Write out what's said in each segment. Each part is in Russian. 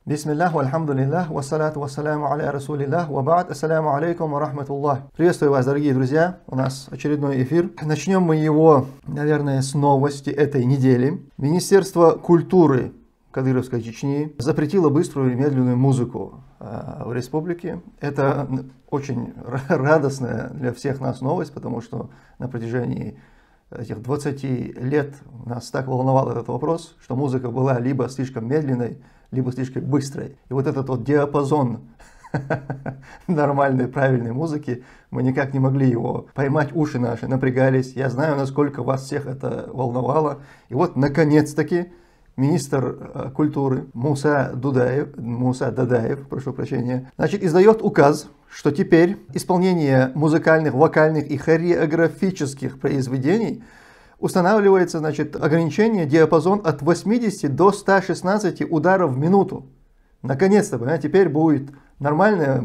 Бисмиллах, вальхамдулиллах, вассалату вассаляму аля расулиллах, ва ба'д, ассаляму алейкум ва рахматуллах. Приветствую вас, дорогие друзья, у нас очередной эфир. Начнем мы его, наверное, с новости этой недели. Министерство культуры Кадыровской Чечни запретило быструю и медленную музыку в республике. Это очень радостная для всех нас новость, потому что на протяжении этих 20 лет нас так волновал этот вопрос, что музыка была либо слишком медленной, либо слишком быстрой. И вот этот вот диапазон нормальной, правильной музыки, мы никак не могли его поймать, уши наши напрягались. Я знаю, насколько вас всех это волновало. И вот, наконец-таки, министр культуры Муса Дадаев, прошу прощения, значит, издает указ, что теперь исполнение музыкальных, вокальных и хореографических произведений устанавливается, значит, ограничение, диапазон от 80 до 116 ударов в минуту. Наконец-то, понимаете, теперь будет нормальные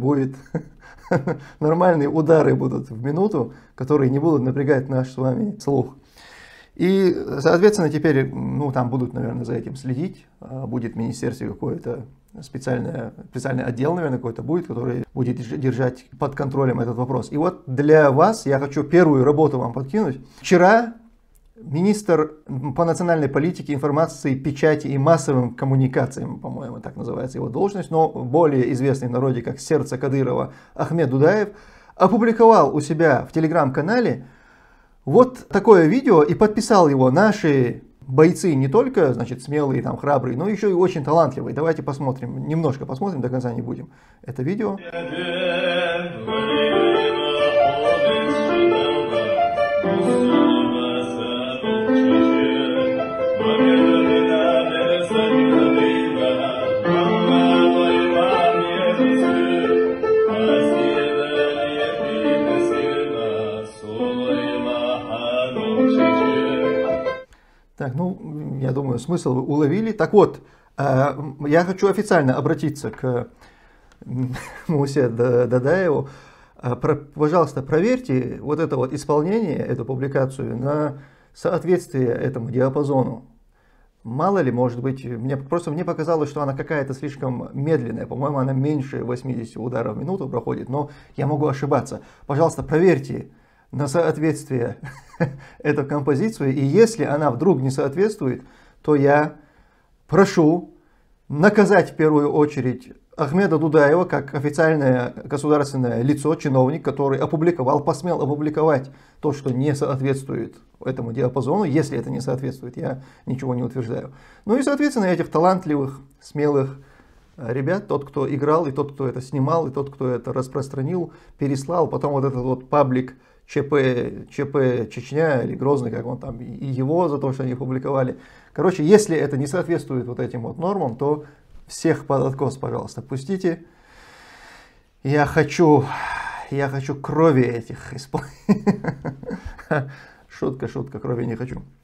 удары будут в минуту, которые не будут напрягать наш с вами слух. И, соответственно, теперь, там будут, наверное, за этим следить. Будет в министерстве какой-то специальный отдел, наверное, какой-то будет, который будет держать под контролем этот вопрос. И вот для вас я хочу первую работу вам подкинуть. Вчера министр по национальной политике, информации, печати и массовым коммуникациям, по-моему, так называется его должность, но более известный в народе как «Сердце Кадырова» Ахмед Дудаев, опубликовал у себя в телеграм-канале вот такое видео и подписал его. Наши бойцы не только, значит, смелые, там, храбрые, но еще и очень талантливые. Давайте посмотрим, немножко посмотрим, до конца не будем. Это видео. Так, я думаю, смысл вы уловили. Так вот, я хочу официально обратиться к Мусе Дадаеву. Пожалуйста, проверьте вот это вот исполнение, эту публикацию на соответствие этому диапазону. Мало ли, может быть, мне показалось, что она какая-то слишком медленная. По-моему, она меньше 80 ударов в минуту проходит, но я могу ошибаться. Пожалуйста, проверьте на соответствие эту композицию, и если она вдруг не соответствует, то я прошу наказать в первую очередь Ахмеда Дудаева как официальное государственное лицо, чиновник, который посмел опубликовать то, что не соответствует этому диапазону. Если это не соответствует, я ничего не утверждаю. Ну и, соответственно, этих талантливых, смелых ребят, тот, кто играл, и тот, кто это снимал, и тот, кто это распространил, переслал, потом вот этот вот паблик ЧП Чечня или Грозный, как он там, и его за то, что они публиковали. Короче, если это не соответствует вот этим вот нормам, то всех под откос, пожалуйста, пустите. Я хочу крови этих исполнителей. Шутка, крови не хочу.